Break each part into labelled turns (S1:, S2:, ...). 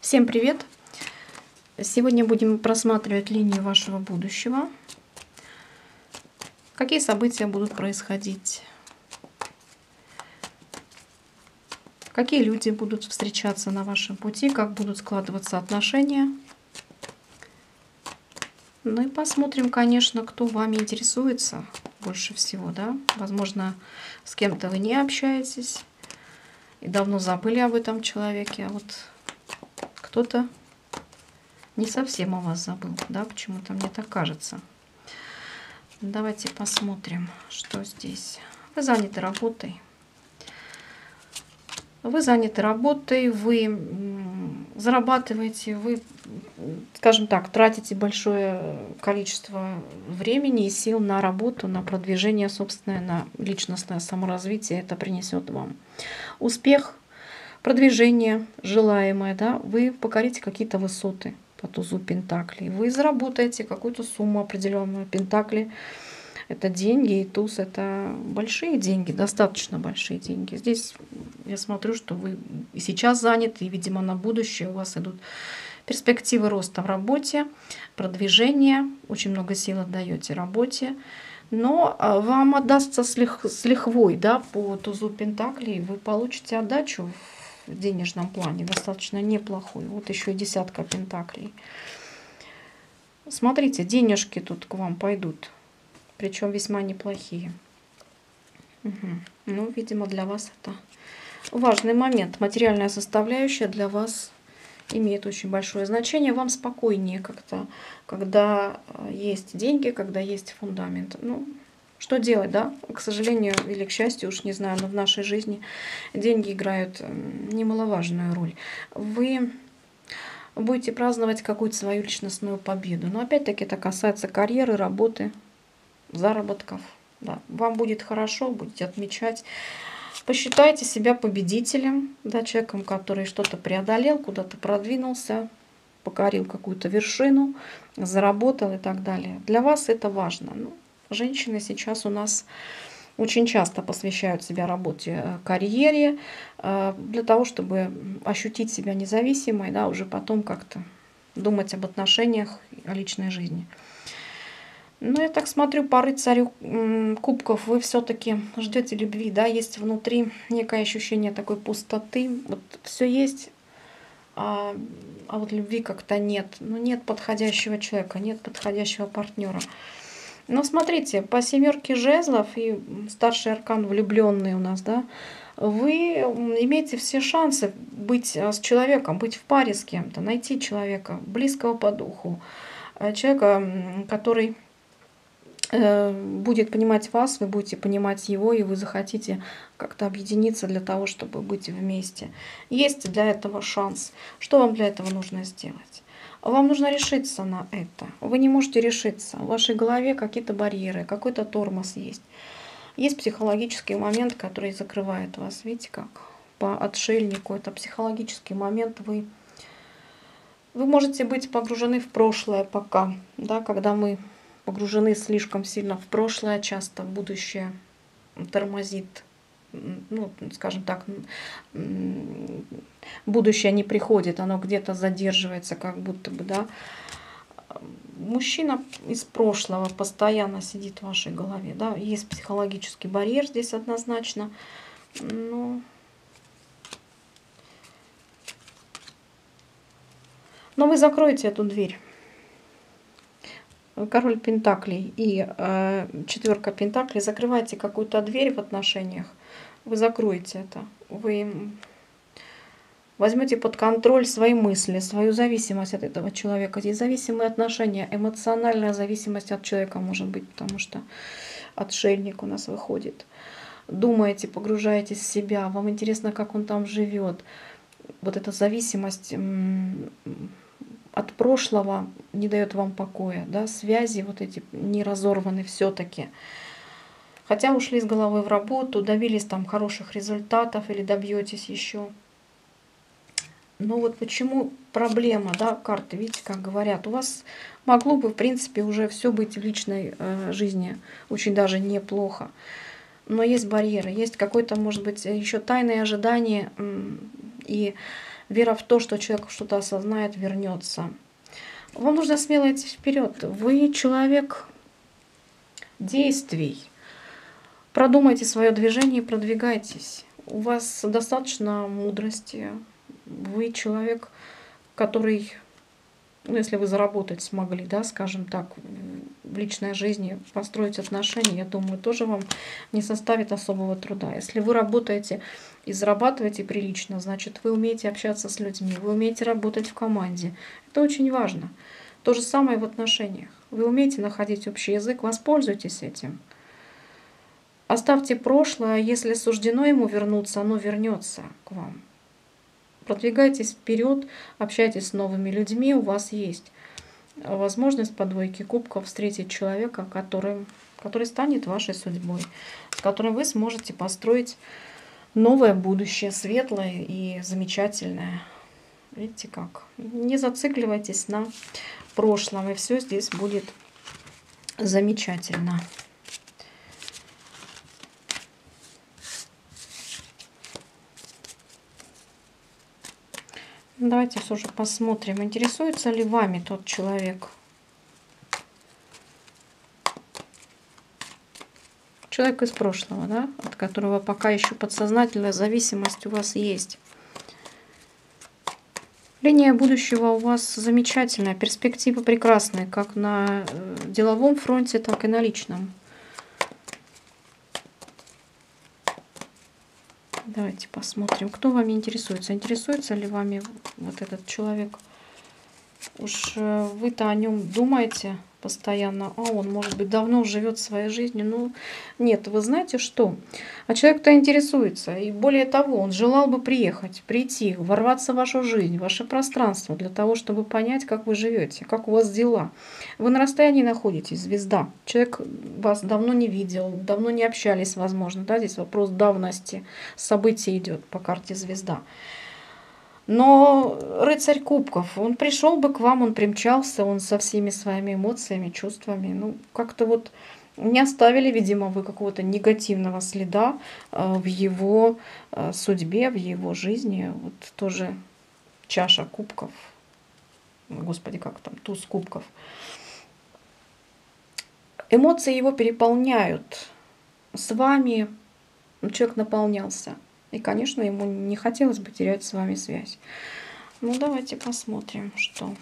S1: Всем привет! Сегодня будем просматривать линию вашего будущего. Какие события будут происходить? Какие люди будут встречаться на вашем пути? Как будут складываться отношения? Ну и посмотрим, конечно, кто вами интересуется больше всего, да? Возможно, с кем-то вы не общаетесь и давно забыли об этом человеке, а вот кто-то не совсем о вас забыл, да, почему-то мне так кажется. Давайте посмотрим, что здесь. Вы заняты работой. Вы заняты работой, вы зарабатываете, вы, скажем так, тратите большое количество времени и сил на работу, на продвижение собственное, на личностное саморазвитие. Это принесет вам успех, продвижение желаемое, да, вы покорите какие-то высоты по тузу пентаклей, вы заработаете какую-то сумму определенную. Пентакли — это деньги, и туз — это большие деньги, достаточно большие деньги. Здесь я смотрю, что вы и сейчас заняты, и, видимо, на будущее у вас идут перспективы роста в работе, продвижения, очень много сил отдаете работе. Но вам отдастся с лихвой, да, по тузу пентаклей, вы получите отдачу в денежном плане, достаточно неплохую. Вот еще и десятка пентаклей. Смотрите, денежки тут к вам пойдут, причем весьма неплохие. Ну, видимо, для вас это важный момент. Материальная составляющая для вас имеет очень большое значение. Вам спокойнее как-то, когда есть деньги, когда есть фундамент. Ну, что делать, да? К сожалению или к счастью, уж не знаю, но в нашей жизни деньги играют немаловажную роль. Вы будете праздновать какую-то свою личностную победу. Но опять-таки это касается карьеры, работы, заработков. Да. Вам будет хорошо, будете отмечать. Посчитайте себя победителем, да, человеком, который что-то преодолел, куда-то продвинулся, покорил какую-то вершину, заработал и так далее. Для вас это важно. Ну, женщины сейчас у нас очень часто посвящают себя работе, карьере, для того, чтобы ощутить себя независимой, да, уже потом как-то думать об отношениях, о личной жизни. Ну, я так смотрю, по рыцарю кубков вы все-таки ждете любви, да, есть внутри некое ощущение такой пустоты. Вот все есть, а вот любви как-то нет. Ну, нет подходящего человека, нет подходящего партнера. Но смотрите, по семерке жезлов и старший аркан влюбленный у нас, да, вы имеете все шансы быть с человеком, быть в паре с кем-то, найти человека близкого по духу, человека, который будет понимать вас, вы будете понимать его, и вы захотите как-то объединиться для того, чтобы быть вместе. Есть для этого шанс. Что вам для этого нужно сделать? Вам нужно решиться на это. Вы не можете решиться. В вашей голове какие-то барьеры, какой-то тормоз есть. Есть психологический момент, который закрывает вас. Видите, как по отшельнику. Это психологический момент. Вы можете быть погружены в прошлое пока, да, когда мы погружены слишком сильно в прошлое, часто будущее тормозит, ну, скажем так, будущее не приходит, оно где-то задерживается, как будто бы, да. Мужчина из прошлого постоянно сидит в вашей голове, да, есть психологический барьер здесь однозначно, но вы закроете эту дверь. Король пентаклей и четверка пентаклей. Закрывайте какую-то дверь в отношениях, вы закроете это. Вы возьмете под контроль свои мысли, свою зависимость от этого человека. Здесь зависимые отношения, эмоциональная зависимость от человека может быть, потому что отшельник у нас выходит. Думаете, погружаетесь в себя, вам интересно, как он там живет. Вот эта зависимость от прошлого не дает вам покоя, да, связи вот эти не разорваны все-таки. Хотя ушли с головой в работу, добились там хороших результатов или добьетесь еще. Но вот почему проблема, да, карты, видите, как говорят, у вас могло бы, в принципе, уже все быть в личной жизни очень даже неплохо. Но есть барьеры, есть какое-то, может быть, еще тайное ожидание И вера в то, что человек что-то осознает, вернется. Вам нужно смело идти вперед. Вы человек действий. Продумайте свое движение и продвигайтесь. У вас достаточно мудрости. Вы человек, который, ну, если вы заработать смогли, да, скажем так, в личной жизни построить отношения, я думаю, тоже вам не составит особого труда. Если вы работаете и зарабатываете прилично, значит, вы умеете общаться с людьми, вы умеете работать в команде. Это очень важно. То же самое в отношениях. Вы умеете находить общий язык, воспользуйтесь этим. Оставьте прошлое, если суждено ему вернуться, оно вернется к вам. Продвигайтесь вперед, общайтесь с новыми людьми, у вас есть возможность по двойке кубков встретить человека, который станет вашей судьбой, с которым вы сможете построить новое будущее, светлое и замечательное. Видите как? Не зацикливайтесь на прошлом, и все здесь будет замечательно. Давайте все же посмотрим, интересуется ли вами тот человек. Человек из прошлого, да, от которого пока еще подсознательная зависимость у вас есть. Линия будущего у вас замечательная, перспективы прекрасные, как на деловом фронте, так и на личном. Давайте посмотрим, кто вами интересуется. Интересуется ли вами вот этот человек? Уж вы-то о нем думаете постоянно, а он, может быть, давно живет своей жизнью. Ну, нет, вы знаете что? А человек-то интересуется. И более того, он желал бы приехать, прийти, ворваться в вашу жизнь, в ваше пространство, для того, чтобы понять, как вы живете, как у вас дела. Вы на расстоянии находитесь, звезда. Человек вас давно не видел, давно не общались, возможно. Да? Здесь вопрос давности событий идет по карте звезда. Но рыцарь кубков, он пришел бы к вам, он примчался, он со всеми своими эмоциями, чувствами. Ну, как-то вот не оставили, видимо, вы какого-то негативного следа в его судьбе, в его жизни. Вот тоже чаша кубков. Господи, как там, туз кубков. Эмоции его переполняют. С вами человек наполнялся. И, конечно, ему не хотелось бы терять с вами связь. Ну, давайте посмотрим, что.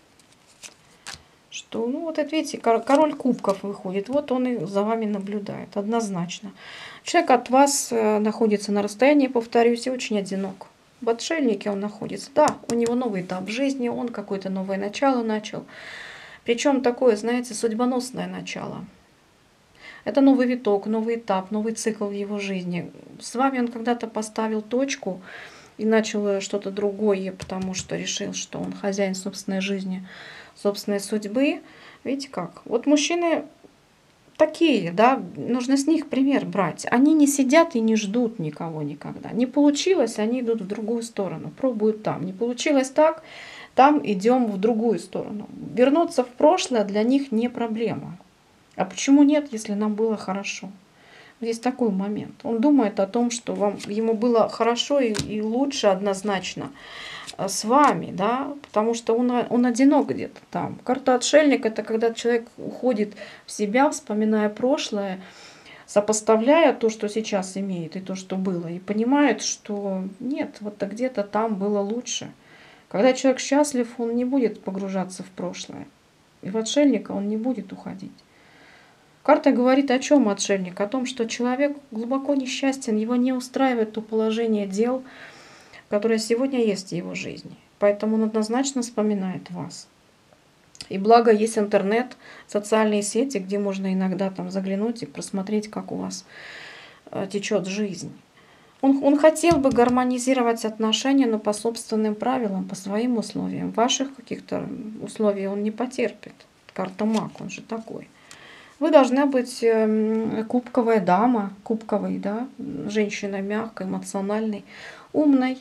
S1: Ну, вот это, видите, король кубков выходит. Вот он и за вами наблюдает, однозначно. Человек от вас находится на расстоянии, повторюсь, и очень одинок. В отшельнике он находится. Да, у него новый этап жизни, он какое-то новое начало начал. Причем такое, знаете, судьбоносное начало. Это новый виток, новый этап, новый цикл в его жизни. С вами он когда-то поставил точку и начал что-то другое, потому что решил, что он хозяин собственной жизни, собственной судьбы. Видите как? Вот мужчины такие, да, нужно с них пример брать. Они не сидят и не ждут никого никогда. Не получилось, они идут в другую сторону, пробуют там. Не получилось так, там идем в другую сторону. Вернуться в прошлое для них не проблема. А почему нет, если нам было хорошо? Есть такой момент. Он думает о том, что ему было хорошо и лучше однозначно с вами, да, потому что он одинок где-то там. Карта отшельник — это когда человек уходит в себя, вспоминая прошлое, сопоставляя то, что сейчас имеет, и то, что было, и понимает, что нет, вот где-то там было лучше. Когда человек счастлив, он не будет погружаться в прошлое. И в отшельника он не будет уходить. Карта говорит о чем отшельник? О том, что человек глубоко несчастен, его не устраивает то положение дел, которое сегодня есть в его жизни. Поэтому он однозначно вспоминает вас. И благо есть интернет, социальные сети, где можно иногда там заглянуть и просмотреть, как у вас течет жизнь. Он хотел бы гармонизировать отношения, но по собственным правилам, по своим условиям. Ваших каких-то условий он не потерпит. Карта маг, он же такой. Вы должна быть кубковая дама, кубковой, да, женщина мягкой, эмоциональной, умной,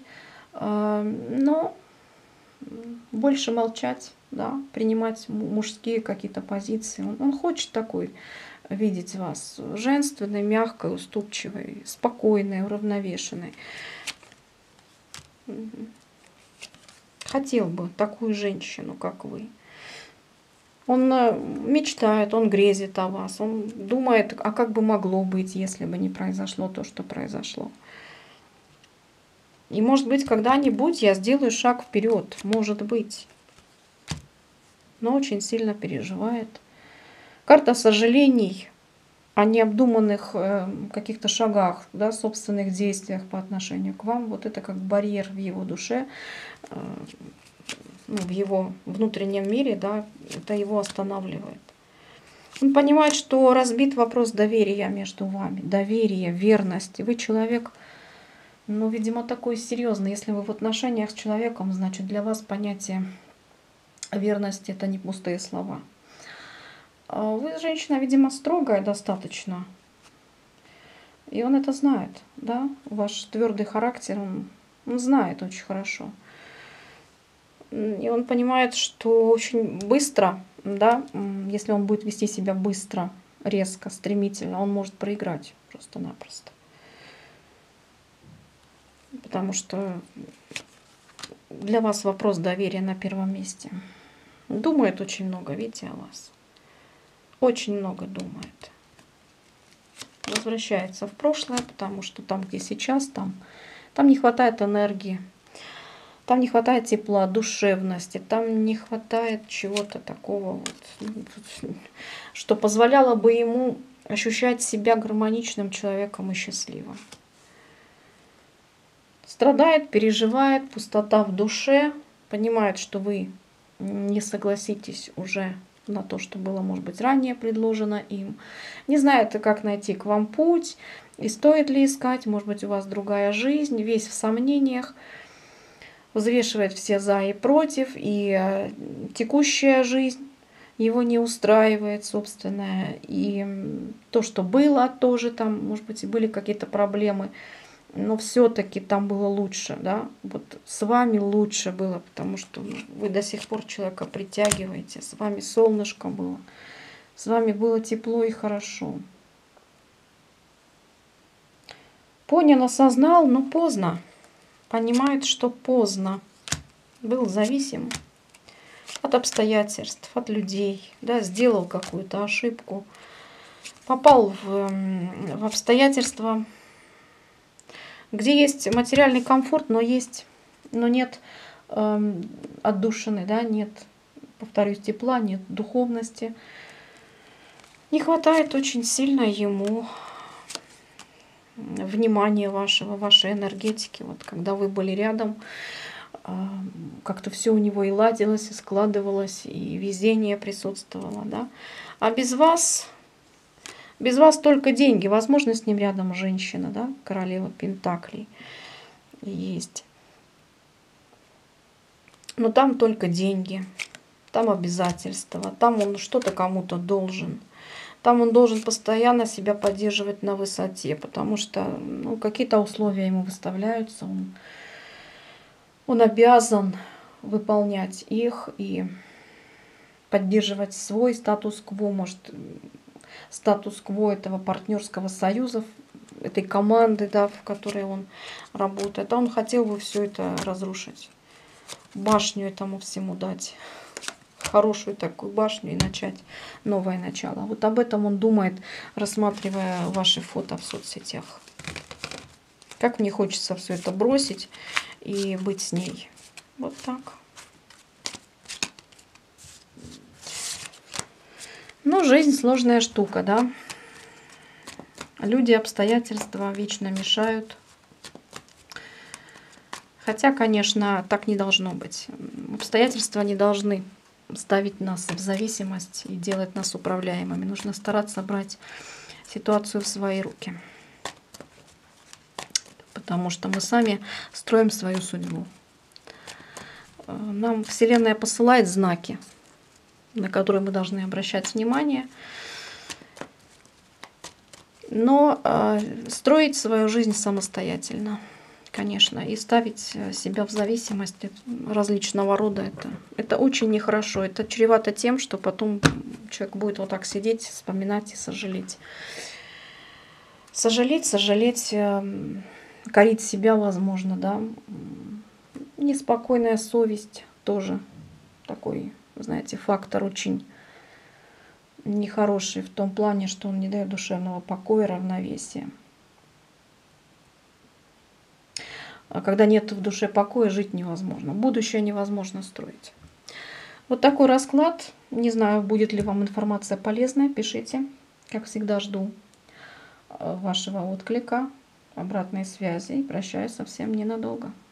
S1: но больше молчать, да, принимать мужские какие-то позиции. Он хочет такой видеть вас женственной, мягкой, уступчивой, спокойной, уравновешенной. Мгм. Хотел бы такую женщину, как вы. Он мечтает, он грезит о вас, он думает, а как бы могло быть, если бы не произошло то, что произошло. И может быть, когда-нибудь я сделаю шаг вперед, может быть, но очень сильно переживает. Карта сожалений о необдуманных каких-то шагах, да, собственных действиях по отношению к вам. Вот это как барьер в его душе, ну, в его внутреннем мире, да, это его останавливает. Он понимает, что разбит вопрос доверия между вами, доверия, верности. Вы человек, ну, видимо, такой серьезный. Если вы в отношениях с человеком, значит, для вас понятие верности — это не пустые слова. А вы женщина, видимо, строгая достаточно. И он это знает, да? Ваш твердый характер, он знает очень хорошо. И он понимает, что очень быстро, да, если он будет вести себя быстро, резко, стремительно, он может проиграть просто-напросто. Потому что для вас вопрос доверия на первом месте. Думает очень много, видите, о вас. Очень много думает. Возвращается в прошлое, потому что там, где сейчас, там не хватает энергии. Там не хватает тепла, душевности, там не хватает чего-то такого, вот, что позволяло бы ему ощущать себя гармоничным человеком и счастливым. Страдает, переживает, пустота в душе, понимает, что вы не согласитесь уже на то, что было, может быть, ранее предложено им. Не знает, как найти к вам путь, и стоит ли искать, может быть, у вас другая жизнь, весь в сомнениях. Взвешивает все за и против, и текущая жизнь его не устраивает, собственная, и то, что было, тоже там, может быть, и были какие-то проблемы, но все-таки там было лучше, да, вот с вами лучше было, потому что вы до сих пор человека притягиваете, с вами солнышко было, с вами было тепло и хорошо. Понял, осознал, но поздно. Понимает, что поздно. Был зависим от обстоятельств, от людей, да, сделал какую-то ошибку, попал в обстоятельства, где есть материальный комфорт, но нет отдушины, да, нет, повторюсь, тепла, нет духовности. Не хватает очень сильно ему внимания вашего, вашей энергетики. Вот когда вы были рядом, как-то все у него и ладилось, и складывалось, и везение присутствовало, да. А без вас только деньги. Возможно, с ним рядом женщина, да, королева пентаклей есть. Но там только деньги, там обязательства, там он что-то кому-то должен. Там он должен постоянно себя поддерживать на высоте, потому что какие-то условия ему выставляются, он обязан выполнять их и поддерживать свой статус-кво, может, статус-кво этого партнерского союза, этой команды, да, в которой он работает. А он хотел бы все это разрушить, башню этому всему дать, хорошую такую башню, и начать новое начало. Вот об этом он думает, рассматривая ваши фото в соцсетях. Как мне хочется все это бросить и быть с ней. Вот так. Но жизнь сложная штука, да. Люди, обстоятельства вечно мешают. Хотя, конечно, так не должно быть. Обстоятельства не должны ставить нас в зависимость и делать нас управляемыми. Нужно стараться брать ситуацию в свои руки. Потому что мы сами строим свою судьбу. Нам Вселенная посылает знаки, на которые мы должны обращать внимание. Но строить свою жизнь самостоятельно, конечно, и ставить себя в зависимость различного рода, это очень нехорошо. Это чревато тем, что потом человек будет вот так сидеть, вспоминать и сожалеть. Сожалеть, корить себя, возможно, да. Неспокойная совесть тоже такой, знаете, фактор очень нехороший в том плане, что он не дает душевного покоя, равновесия. А когда нет в душе покоя, жить невозможно. Будущее невозможно строить. Вот такой расклад. Не знаю, будет ли вам информация полезная. Пишите. Как всегда, жду вашего отклика, обратной связи. И прощаюсь совсем ненадолго.